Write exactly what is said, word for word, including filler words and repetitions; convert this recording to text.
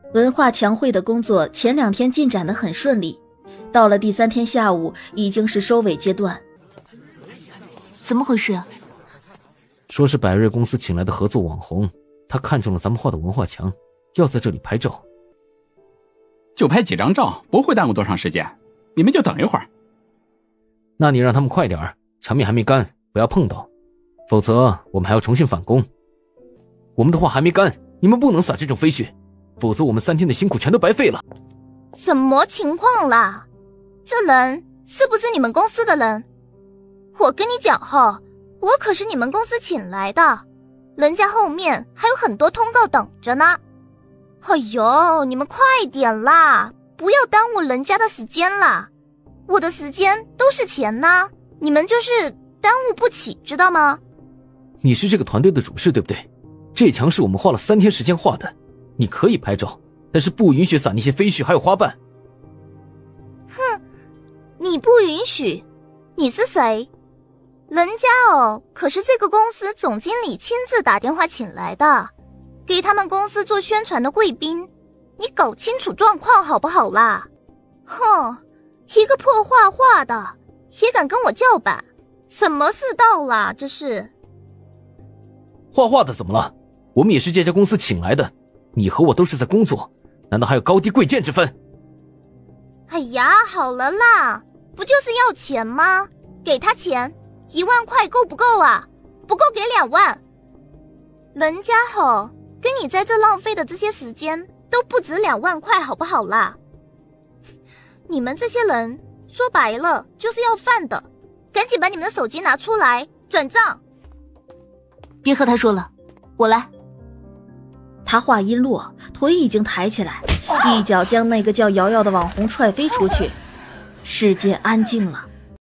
文化墙绘的工作前两天进展得很顺利，到了第三天下午已经是收尾阶段。 怎么回事啊？ 说是百瑞公司请来的合作网红，他看中了咱们画的文化墙，要在这里拍照。 就拍几张照，不会耽误多长时间，你们就等一会儿。 那你让他们快点儿，墙面还没干，不要碰到，否则我们还要重新返工。我们的画还没干，你们不能撒这种飞絮，否则我们三天的辛苦全都白费了。 什么情况啦？这人是不是你们公司的人？我跟你讲哈，我可是你们公司请来的，人家后面还有很多通告等着呢。哎呦，你们快点啦，不要耽误人家的时间啦。我的时间都是钱呢，你们就是耽误不起，知道吗？ 你是这个团队的主事，对不对？这墙是我们花了三天时间画的，你可以拍照，但是不允许撒那些飞絮还有花瓣。 哼，你不允许？你是谁？人家哦，可是这个公司总经理亲自打电话请来的，给他们公司做宣传的贵宾，你搞清楚状况好不好啦？哼，一个破画画的也敢跟我叫板，什么世道啦这是？ 画画的怎么了？我们也是这家公司请来的，你和我都是在工作，难道还有高低贵贱之分？ 哎呀，好了啦，不就是要钱吗？给他钱，一万块够不够啊？不够给两万。人家吼跟你在这浪费的这些时间都不止两万块，好不好啦？你们这些人说白了就是要饭的，赶紧把你们的手机拿出来转账。 别和他说了，我来。 他话音落，腿已经抬起来，一脚将那个叫瑶瑶的网红踹飞出去。世界安静了。